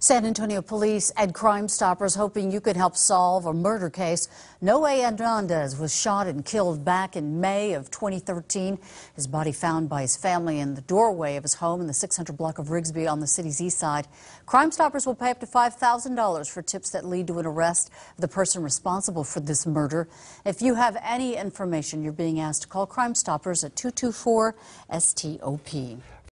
San Antonio police and Crime Stoppers hoping you could help solve a murder case. Noe Hernandez was shot and killed back in May of 2013. His body found by his family in the doorway of his home in the 600 block of Rigsby on the city's east side. Crime Stoppers will pay up to $5,000 for tips that lead to an arrest of the person responsible for this murder. If you have any information, you're being asked to call Crime Stoppers at 224-STOP.